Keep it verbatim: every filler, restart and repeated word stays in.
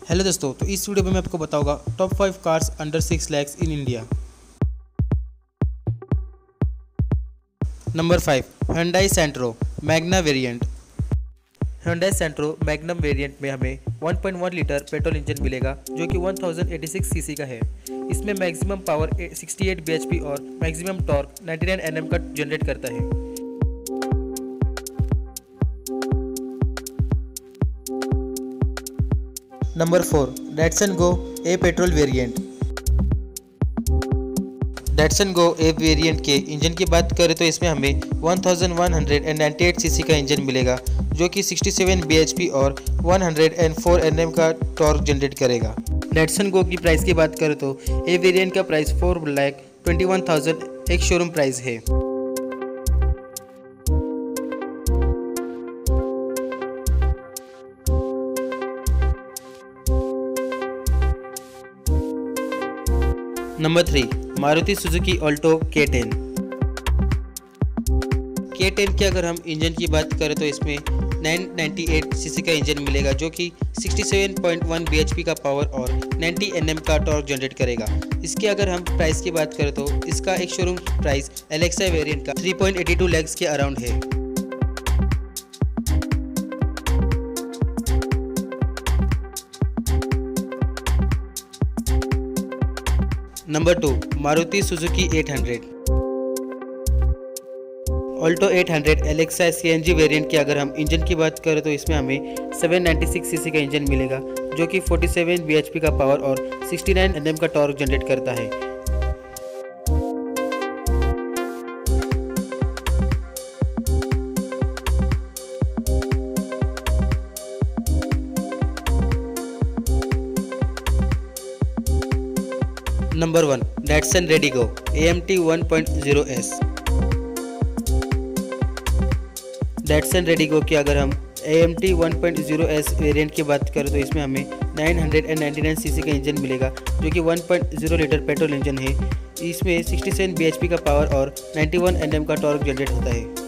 Hello दोस्तों, तो इस वीडियो में मैं आपको बताऊंगा top five cars under six lakhs in India. Number five, Hyundai Santro Magna variant. Hyundai Santro Magnum variant में हमें one point one litre petrol engine मिलेगा जो कि one thousand eighty six cc का है। इसमें maximum power sixty eight BHP और maximum torque ninety nine NM का जनरेट करता है। Number four, Datsun Go A petrol variant. Datsun Go A variant के इंजन की बात करें तो इसमें हमें one thousand one hundred ninety eight cc का इंजन मिलेगा जो कि सिक्सटी सेवन बीएचपी और वन हंड्रेड फोर एनएम का टॉर्क जनरेट करेगा। Datsun Go की प्राइस की बात करें तो ए वेरिएंट का price four lakh twenty one thousand ex showroom price है। Number three, Maruti Suzuki Alto K ten. K ten की अगर हम इंजन की बात करें तो इसमें नाइन नाइंटी एट सीसी का इंजन मिलेगा जो कि sixty seven point one BHP का पावर और नाइंटी एनएम का टॉर्क जनरेट करेगा। इसकी अगर हम प्राइस की बात करें तो इसका ex showroom price Alexa variant का three point eighty two lakhs के अराउंड है। Number two, Maruti Suzuki eight hundred. Alto eight hundred Alexa CNG variant की अगर हम इंजन की बात करें तो इसमें हमें सेवन नाइंटी सिक्स सीसी का इंजन मिलेगा जो कि फोर्टी सेवन बीएचपी का पावर और सिक्सटी नाइन एनएम का टॉर्क जनरेट करता है। Number one, Datsun Redigo A M T one point zero S. Datsun Redigo की अगर हम A M T one point zero S variant की बात करें तो इसमें हमें नाइन नाइंटी नाइन सीसी का इंजन मिलेगा जो कि one point zero litre petrol engine है। इसमें सिक्सटी सेवन बीएचपी का पावर और नाइंटी वन एनएम का टॉर्क जनरेट होता है।